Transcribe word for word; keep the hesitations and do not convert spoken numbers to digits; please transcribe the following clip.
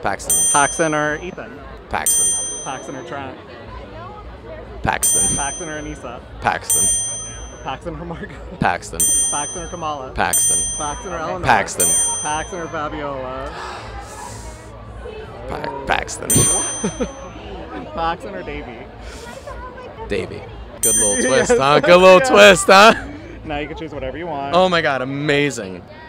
Paxton. Paxton or Ethan? Paxton. Paxton or Trent? Paxton. Paxton or Anissa? Paxton. Paxton or Marco? Paxton. Paxton or Kamala? Paxton. Paxton or Eleanor? Paxton. Paxton or Fabiola? Pa Paxton. Paxton or Davey? Davey. Good little twist, huh? Good little twist, huh? Now you can choose whatever you want. Oh my god, amazing.